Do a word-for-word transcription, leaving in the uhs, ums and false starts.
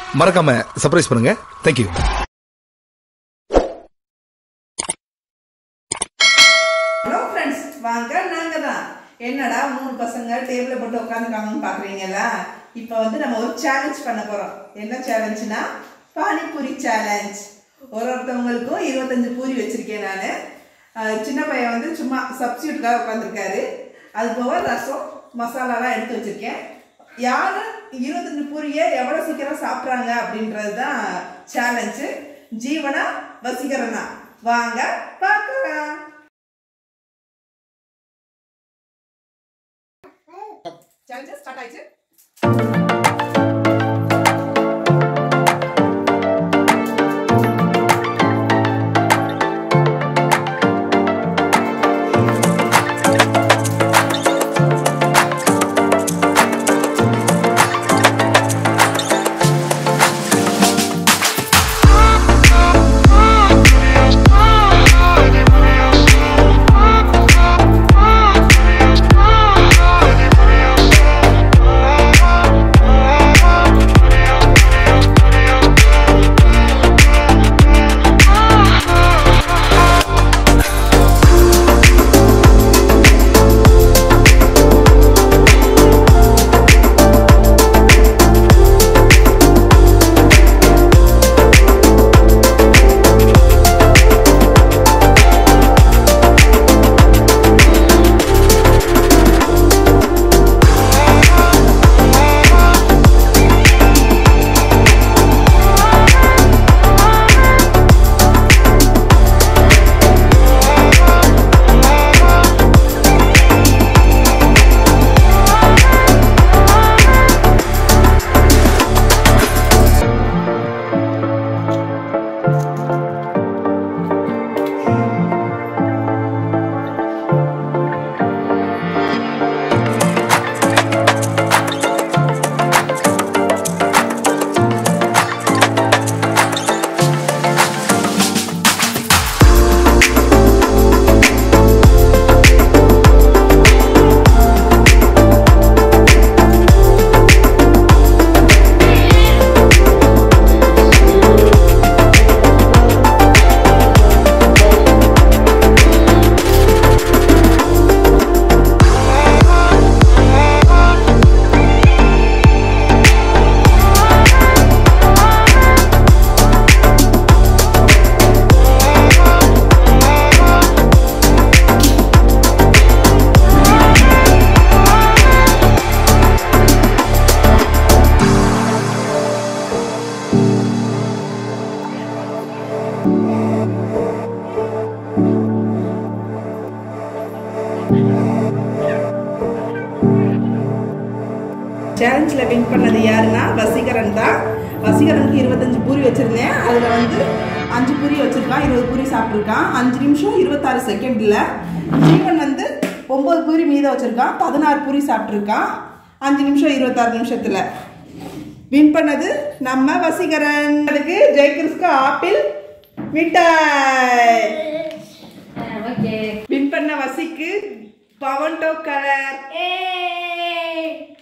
மறக்காம சர்ப்ரைஸ் பண்ணுங்க. Thank you. Hello friends, வாங்க நாங்க தான். என்னடா மூணு பசங்க டேபிள போட்டு உட்காந்துருக்காங்கன்னு பாக்குறீங்களா? இப்போ வந்து நம்ம ஒரு சேலஞ்ச் பண்ண போறோம். என்ன சேலஞ்சுனா பானிபூரி சேலஞ்ச். ஒரு ஒருத்தவங்களுக்கும் இருபத்தஞ்சு பூரி வச்சிருக்கேன் நானு. சின்ன பையன் வந்து சும்மா சப்ஸ்டியூட்காக உட்காந்துருக்காரு. அது போக ரசம் மசாலாலாம் எடுத்து வச்சிருக்கேன். யாரு இருபத்தஞ்சு பூரியை எவ்வளவு சீக்கிரம் சாப்பிட்றாங்க அப்படின்றது தான் சேலஞ்சு. ஜீவனா வசீகரனா? வாங்க பார்க்கலாம். சேலஞ்சஸ் ஸ்டார்ட் ஆயிடுச்சு. சேலஞ்சில் வின் பண்ணது யாருன்னா வசீகரன் தான். வசீகரனுக்கு இருபத்தஞ்சு பூரி வச்சுருந்தேன். அதில் வந்து அஞ்சு பூரி வச்சுருக்கான், இருபது பூரி சாப்பிட்ருக்கான். அஞ்சு நிமிஷம் இருபத்தாறு செகண்டில். ஜீவன் வந்து ஒம்பது பூரி மீதம் வச்சுருக்கான், பதினாறு பூரி சாப்பிட்ருக்கான் அஞ்சு நிமிஷம் இருபத்தாறு நிமிஷத்தில். வின் பண்ணது நம்ம வசீகரன். அதுக்கு ஜெய்கிறிஸ்க்கு ஆப்பிள் மிட்டாய். வின் பண்ண வசிக்கு பவன்டோ கலர்.